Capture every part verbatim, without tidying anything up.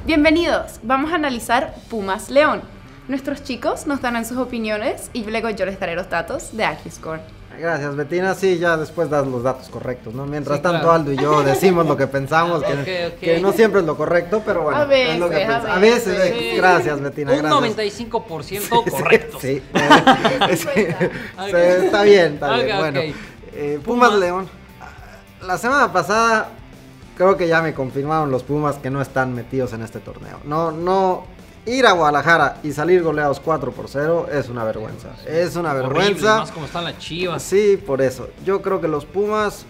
Bienvenidos, vamos a analizar Pumas León. Nuestros chicos nos darán sus opiniones y luego yo les daré los datos de AccuScore. Gracias, Betina. Sí, ya después das los datos correctos, ¿no? Mientras Sí, tanto, claro. Aldo y yo decimos lo que pensamos, que, Okay, okay. que no siempre es lo correcto, pero bueno, A veces, es lo que a pensamos. A veces. veces, eh, Sí. gracias, Betina, Un gracias. noventa y cinco por ciento correcto. Sí, sí, eh, sí, sí, está bien, está bien. Ok, Bueno, ok. eh, Pumas Pumas. León. La semana pasada creo que ya me confirmaron los Pumas que no están metidos en este torneo. No, no, ir a Guadalajara y salir goleados cuatro por cero es una vergüenza. Es una Horrible, vergüenza. más como están las Chivas. Sí, por eso. Yo creo que los Pumas,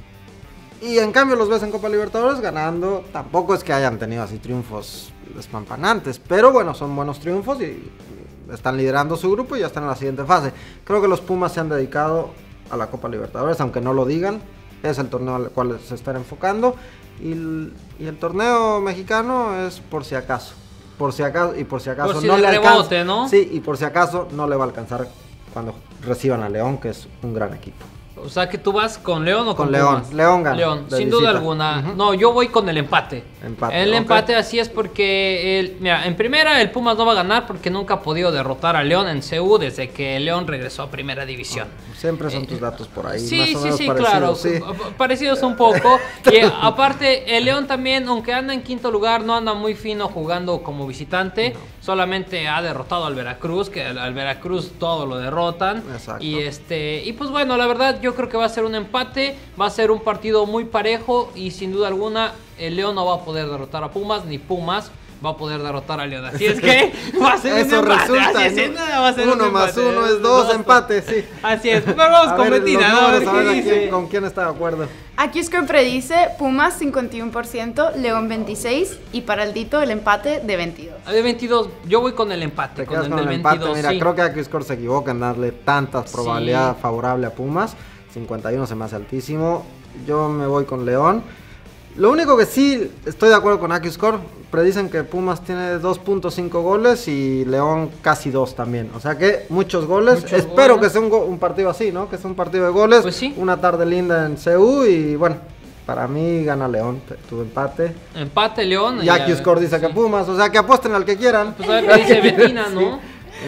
y en cambio los ves en Copa Libertadores ganando, tampoco es que hayan tenido así triunfos despampanantes, pero bueno, son buenos triunfos y están liderando su grupo y ya están en la siguiente fase. Creo que los Pumas se han dedicado a la Copa Libertadores, aunque no lo digan, es el torneo al cual se están enfocando, y el, y el torneo mexicano es por si acaso. Por si acaso, y por si acaso Por si no de le rebote, alcanza. ¿no? Sí, y por si acaso no le va a alcanzar cuando reciban a León, que es un gran equipo. O sea que tú vas con León o con, Con León. Pumas? León gana, León, de sin duda visita. alguna. Ujú. No, yo voy con el empate. Empate, El ok. empate así es porque, el, mira, en primera el Pumas no va a ganar porque nunca ha podido derrotar a León en C U desde que León regresó a primera división. Siempre son Eh, tus datos por ahí. Sí, más o sí, menos sí, parecidos, claro. sí. Parecidos un poco. Y eh, aparte, el León también, aunque anda en quinto lugar, no anda muy fino jugando como visitante. Solamente ha derrotado al Veracruz, que al, al Veracruz todo lo derrotan. Exacto. Y este, y pues bueno, la verdad, yo creo que va a ser un empate. Va a ser un partido muy parejo. Y sin duda alguna, el León no va a poder derrotar a Pumas, ni Pumas va a poder derrotar a León. Así es que va a ser Eso un empate. resulta, Así es, ¿no? nada, va a ser un Uno más empate. uno es dos, empate, sí. Así es. Pero vamos A con ver, Betina, los ¿no? A ver números, a ver qué a quién- dice. con quién está de acuerdo. AccuScore predice Pumas cincuenta y uno por ciento, León veintiséis por ciento y para Aldito el empate de veintidós por ciento. De veintidós, yo voy con el empate. Te Con quedas el con del el empate. veintidós, Mira, sí. creo que AccuScore se equivoca en darle tantas Sí. probabilidad favorable a Pumas. cincuenta y uno se me hace altísimo. Yo me voy con León. Lo único que sí estoy de acuerdo con AccuScore, predicen que Pumas tiene dos punto cinco goles y León casi dos también. O sea que muchos goles. Muchos Espero goles. que sea un, go- un partido así, ¿no? Que sea un partido de goles. Pues sí. Una tarde linda en C U y bueno, para mí gana León. Tu empate. Empate, León. Y AccuScore dice sí. que Pumas. O sea que apuesten al que quieran. Pues a ver qué dice Betina, ¿no?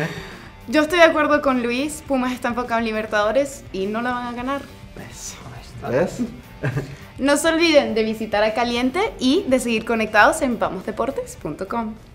Yo estoy de acuerdo con Luis, Pumas está enfocado en Libertadores y no la van a ganar. Eso. ¿Ves? No se olviden de visitar a Caliente y de seguir conectados en vamos deportes punto com.